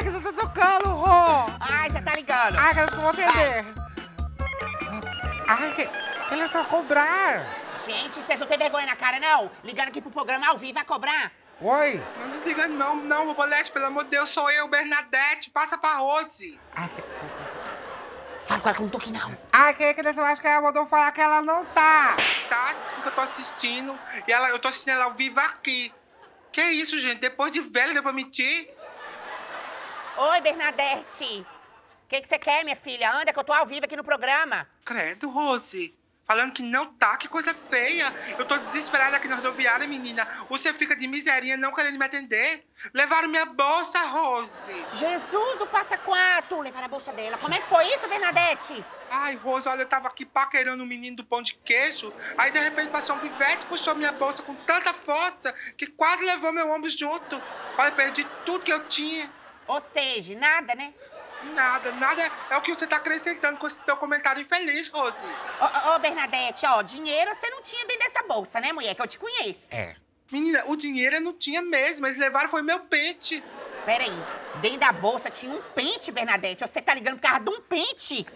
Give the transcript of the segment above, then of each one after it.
que já tá tocando, Rô. Ai, já tá ligando. Ai, que eu vou atender. Ai, que eles vão cobrar. Gente, vocês não têm vergonha na cara, não? Ligando aqui pro programa ao vivo, vai cobrar? Oi. Não desliga não, Bobolete, pelo amor de Deus, sou eu, Bernadette, passa pra Rose. Ai, Fala com ela que eu não tô aqui, não. ai, que eu acho que ela mandou falar que ela não tá. Tá, eu tô assistindo, e eu tô assistindo ela ao vivo aqui. Que isso, gente, depois de velha, deu pra mentir? Oi, Bernadette. O que você quer, minha filha? Anda, que eu tô ao vivo aqui no programa. Credo, Rose. Falando que não tá, que coisa feia. Eu tô desesperada aqui na rodoviária, menina. Você fica de miserinha não querendo me atender. Levaram minha bolsa, Rose. Jesus do Passa Quatro. Levaram a bolsa dela. Como é que foi isso, Bernadette? Ai, Rose, olha, eu tava aqui paquerando o menino do pão de queijo. Aí, de repente, passou um pivete, puxou minha bolsa com tanta força que quase levou meu ombro junto. Olha, perdi tudo que eu tinha. Ou seja, nada, né? Nada é o que você tá acrescentando com esse teu comentário infeliz, Rose. Ô, Bernadette, ó, dinheiro você não tinha dentro dessa bolsa, né, mulher? Que eu te conheço. É. Menina, o dinheiro eu não tinha mesmo, eles levaram foi meu pente. Peraí, dentro da bolsa tinha um pente, Bernadette. Você tá ligando por causa de um pente?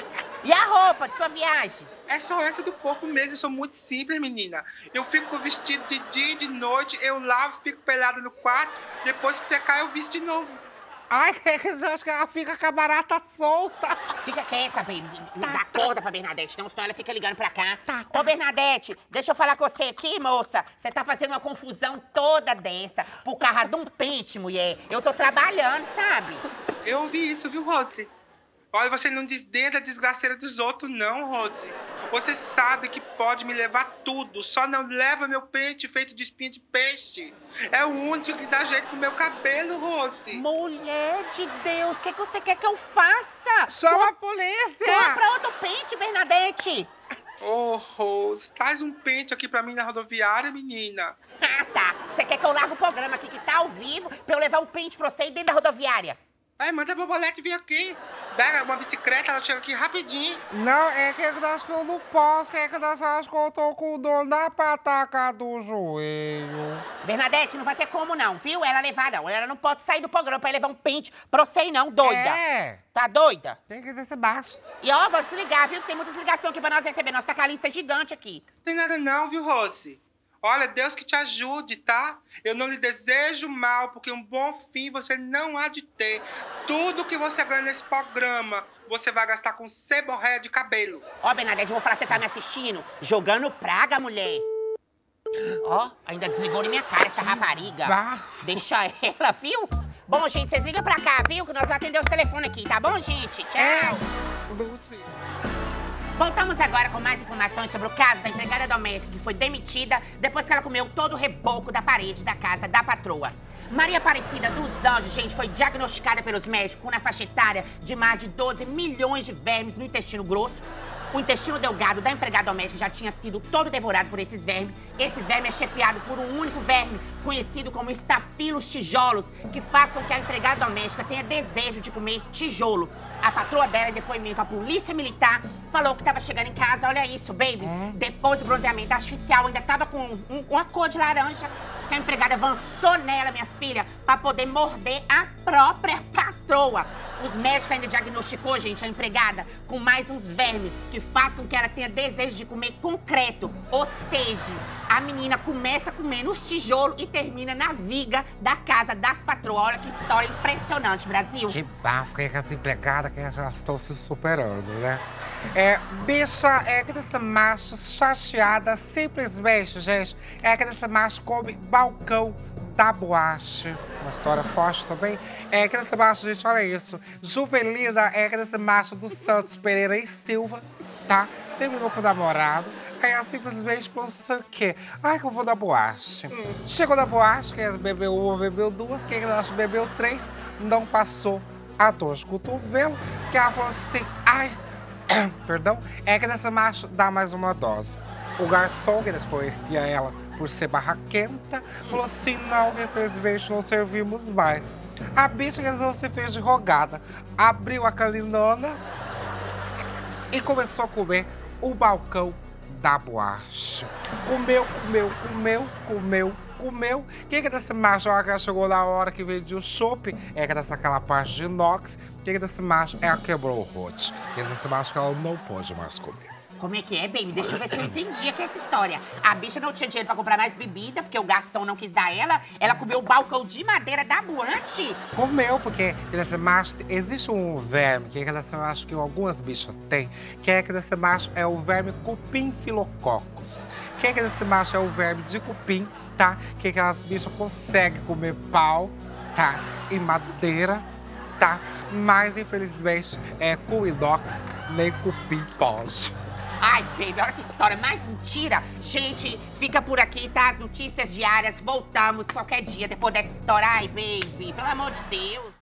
E a roupa de sua viagem? É só essa do corpo mesmo, eu sou muito simples, menina. Eu fico com vestido de dia e de noite, eu lavo, fico pelada no quarto, depois que você cai eu visto de novo. Ai, que eu acho que ela fica com a barata solta. Fica quieta, baby. Não dá corda pra Bernadette, não, senão ela fica ligando pra cá. Tá. Ô, Bernadette, deixa eu falar com você aqui, moça. Você tá fazendo uma confusão toda dessa por causa de um pente, mulher. Eu tô trabalhando, sabe? Eu ouvi isso, viu, Rose? Olha, você não desdenta a desgraceira dos outros, não, Rose. Você sabe que pode me levar tudo, só não leva meu pente feito de espinha de peixe. É o único que dá jeito no meu cabelo, Rose. Mulher de Deus, o que você quer que eu faça? Chama a polícia. Compra outro pente, Bernadette. Ô, Rose, traz um pente aqui pra mim na rodoviária, menina. Ah, tá. Você quer que eu largue o programa aqui que tá ao vivo pra eu levar um pente pra você ir dentro da rodoviária? Ai, manda a Bobolete vir aqui. Pega uma bicicleta, ela chega aqui rapidinho. Não, é que eu acho que eu não posso, é que eu acho que eu tô com dor na pataca do joelho. Bernadette, não vai ter como não, viu? Ela levar não. Ela não pode sair do programa pra levar um pente pra você ir não, doida. É. Tá doida? Tem que descer baixo. E ó, vou desligar, viu? Que tem muitas ligações aqui pra nós receber. Nós tá com a lista gigante aqui. Não tem nada não, viu, Rose? Olha, Deus que te ajude, tá? Eu não lhe desejo mal, porque um bom fim você não há de ter. Tudo que você ganha nesse programa, você vai gastar com ceborréia de cabelo. Ó, Bernadette, eu vou falar, você tá me assistindo? Jogando praga, mulher. Ó, ainda desligou na minha cara essa rapariga. Bafo. Deixa ela, viu? Bom, gente, vocês ligam pra cá, viu? Que nós vamos atender os telefones aqui, tá bom, gente? Tchau. Lucy. Voltamos agora com mais informações sobre o caso da empregada doméstica que foi demitida depois que ela comeu todo o reboco da parede da casa da patroa. Maria Aparecida dos Anjos, gente, foi diagnosticada pelos médicos com uma faixa etária de mais de 12 milhões de vermes no intestino grosso. O intestino delgado da empregada doméstica já tinha sido todo devorado por esses vermes. Esses vermes é chefiado por um único verme, conhecido como estafilos tijolos, que faz com que a empregada doméstica tenha desejo de comer tijolo. A patroa dela, em depoimento à polícia militar, falou que estava chegando em casa, olha isso, baby. Depois do bronzeamento artificial, ainda estava com uma cor de laranja. Diz que a empregada avançou nela, minha filha, para poder morder a própria patroa. Os médicos ainda diagnosticou, gente, a empregada com mais uns vermes, que faz com que ela tenha desejo de comer concreto. Ou seja, a menina começa comendo os tijolos e termina na viga da casa das patroas. Olha que história impressionante, Brasil. Que bafo, que as empregadas que já estão se superando, né? Bicha, que desse macho chateada, simplesmente, gente, que desse macho come balcão da boate. Uma história forte também. Que desse macho, gente, olha isso. Juvelina, que desse macho do Santos Pereira e Silva, tá? Terminou com o namorado. Aí ela simplesmente falou assim, o quê? Ai, que eu vou na boate. Chegou na boate, quem bebeu uma, bebeu duas, quem bebeu três, não passou a dor de cotovelo, que ela falou assim, ai, perdão, que dessa macho dá mais uma dose. O garçom, que eles conheciam ela por ser barraquenta, falou assim, não, infelizmente não servimos mais. A bicha resolveu se fez de rogada, abriu a calinona e começou a comer o balcão da boate. Comeu. Quem que é desse macho? A hora que chegou na hora que vendia o chopp, é que dessa aquela parte de inox. Quem que é desse macho? Ela quebrou o rote. Quem é desse macho que ela não pode mais comer. Como é que é, baby? Deixa eu ver se eu entendi aqui essa história. A bicha não tinha dinheiro pra comprar mais bebida, porque o garçom não quis dar ela comeu o balcão de madeira da boate. Comeu, porque nesse macho existe um verme, que nesse macho que algumas bichas têm, que é que nesse macho é o verme cupim-filococos. Que nesse macho é o verme de cupim, tá? Que aquelas bichas conseguem comer pau, tá? E madeira, tá? Mas, infelizmente, com inox, nem cupim pode. Ai, baby, olha que história mais mentira. Gente, fica por aqui, tá? As notícias diárias, voltamos qualquer dia depois dessa história. Ai, baby, pelo amor de Deus.